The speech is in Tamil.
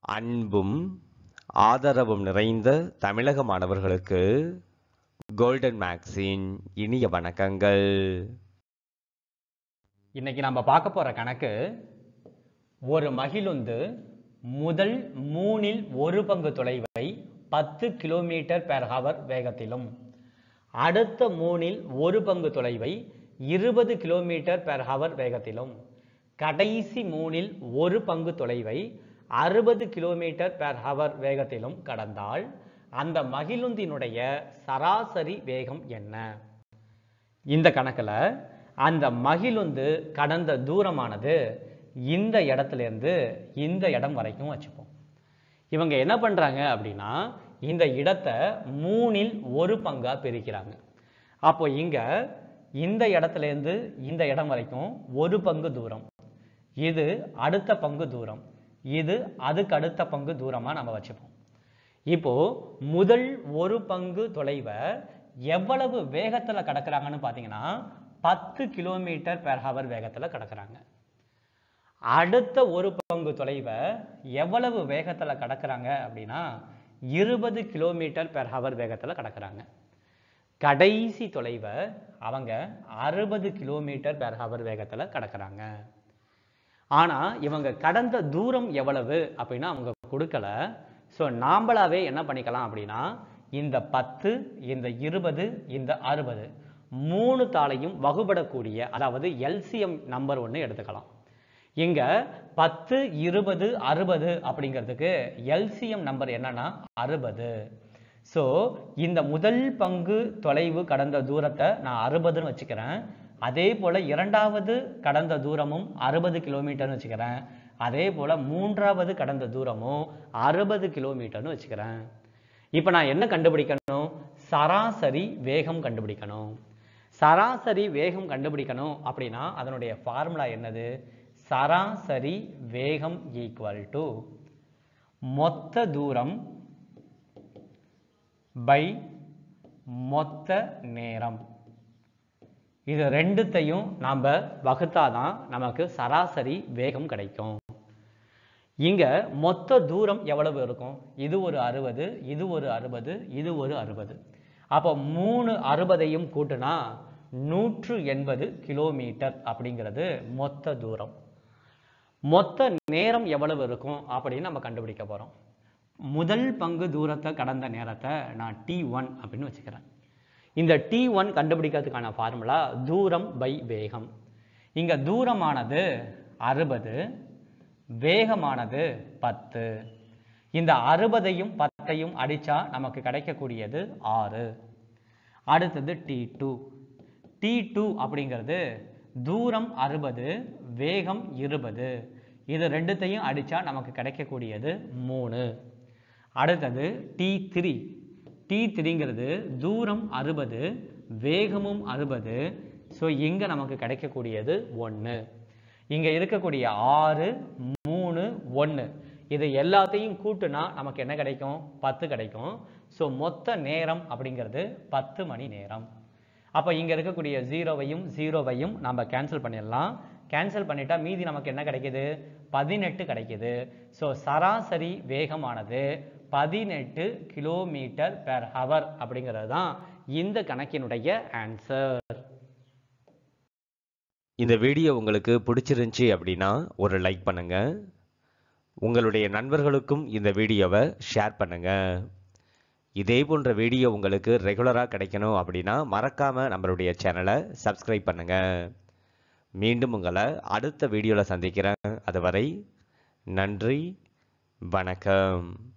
அன்பும் ஆதரவும் நிறைந்த தமிழக மாணவர்களுக்கு கோல்டன் மேக்ஸின் இனிய வணக்கங்கள். இன்னைக்கு நம்ம பார்க்க போற கணக்கு, ஒரு மகிழுந்து முதல் 3இல் 1 பங்கு தொலைவை 10 km/h வேகத்திலும், அடுத்த 3இல் 1 பங்கு தொலைவை 20 km/h வேகத்திலும், கடைசி 3இல் 1 பங்கு தொலைவை 60 km/h வேகத்திலும் கடந்தால் அந்த மகிழுந்தினுடைய சராசரி வேகம் என்ன? இந்த கணக்குல அந்த மகிழுந்து கடந்த தூரமானது இந்த இடத்திலிருந்து இந்த இடம் வரைக்கும் வச்சுப்போம். இவங்க என்ன பண்றாங்க அப்படின்னா, இந்த இடத்தை 3இல் 1 பங்கா பிரிக்கிறாங்க. அப்போ இங்க இந்த இடத்திலிருந்து இந்த இடம் வரைக்கும் 1 பங்கு தூரம், இது அடுத்த பங்கு தூரம், இது அதுக்கு அடுத்த பங்கு தூரமா நம்ம வச்சுப்போம். இப்போ முதல் 1 பங்கு தொலைவை எவ்வளவு வேகத்துல கடக்குறாங்கன்னு பாத்தீங்கன்னா 10 km/h வேகத்துல கடக்குறாங்க. அடுத்த 1 பங்கு தொலைவை எவ்வளவு வேகத்துல கடக்குறாங்க அப்படின்னா 20 km/h வேகத்துல கடக்குறாங்க. கடைசி தொலைவை அவங்க 60 km/h வேகத்துல கடக்குறாங்க. ஆனா இவங்க கடந்த தூரம் எவ்வளவு அப்படின்னா அவங்க கொடுக்கல. ஸோ நாம்பளாவே என்ன பண்ணிக்கலாம் அப்படின்னா, இந்த 10, இந்த 20, இந்த 60 மூணு தாளையும் வகுபடக்கூடிய, அதாவது எல்சிஎம் நம்பர் ஒன்று எடுத்துக்கலாம். இங்க 10, 20, 60 அப்படிங்கிறதுக்கு எல்சிஎம் நம்பர் என்னன்னா 60. ஸோ இந்த முதல் பங்கு தொலைவு கடந்த தூரத்தை நான் 60ன்னு வச்சுக்கிறேன். அதே போல இரண்டாவது கடந்த தூரமும் 60 கிலோமீட்டர்னு வச்சுக்கிறேன். அதே போல மூன்றாவது கடந்த தூரமும் 60 கிலோமீட்டர்னு வச்சுக்கிறேன். இப்போ நான் என்ன கண்டுபிடிக்கணும்? சராசரி வேகம் கண்டுபிடிக்கணும். சராசரி வேகம் கண்டுபிடிக்கணும் அப்படின்னா அதனுடைய ஃபார்முலா என்னது? சராசரி வேகம் ஈக்குவல் டு மொத்த தூரம் பை மொத்த நேரம். இது ரெண்டுத்தையும் நாம் வகுத்தாதான் நமக்கு சராசரி வேகம் கிடைக்கும். இங்க மொத்த தூரம் எவ்வளவு இருக்கும்? இது ஒரு 60, இது ஒரு 60, இது ஒரு 60. அப்போ 3 60ஐயும் கூட்டினா 180 கிலோமீட்டர் அப்படிங்கிறது மொத்த தூரம். மொத்த நேரம் எவ்வளவு இருக்கும் அப்படின்னு நம்ம கண்டுபிடிக்க போறோம். முதல் பங்கு தூரத்தை கடந்த நேரத்தை நான் T1 அப்படின்னு வச்சுக்கிறேன். இந்த T1 கண்டுபிடிக்கிறதுக்கான ஃபார்முலா தூரம் பை வேகம். இங்க தூரமானது 60, வேகமானது 10. இந்த 60ஐயும் 10ஐயும் அடிச்சா நமக்கு கிடைக்கக்கூடியது 6. அடுத்தது T2. T2 அப்படிங்கிறது தூரம் 60, வேகம் 20. இது ரெண்டுத்தையும் அடிச்சா நமக்கு கிடைக்கக்கூடியது 3. அடுத்தது T3. T3ங்கிறது தூரம் 60, வேகமும் 60. ஸோ இங்க நமக்கு கிடைக்கக்கூடியது 1. இங்க இருக்கக்கூடிய 6, 3, 1 இது எல்லாத்தையும் கூட்டுனா நமக்கு என்ன கிடைக்கும்? 10 கிடைக்கும். ஸோ மொத்த நேரம் அப்படிங்கிறது 10 மணி நேரம். அப்போ இங்க இருக்கக்கூடிய 0வையும் நம்ம கேன்சல் பண்ணிடலாம். கேன்சல் பண்ணிட்டா மீதி நமக்கு என்ன கிடைக்குது? 18 கிடைக்குது. ஸோ சராசரி வேகமானது 18 km/h அப்படிங்கிறது தான் இந்த கணக்கினுடைய ஆன்சர். இந்த வீடியோ உங்களுக்கு பிடிச்சிருந்துச்சி அப்படின்னா ஒரு லைக் பண்ணுங்க. உங்களுடைய நண்பர்களுக்கும் இந்த வீடியோவை ஷேர் பண்ணுங்க. இதே போன்ற வீடியோ உங்களுக்கு ரெகுலராக கிடைக்கணும் அப்படின்னா மறக்காம நம்மளுடைய சேனலை சப்ஸ்கிரைப் பண்ணுங்க. மீண்டும் உங்களை அடுத்த வீடியோவில் சந்திக்கிறேன். அதுவரை நன்றி, வணக்கம்.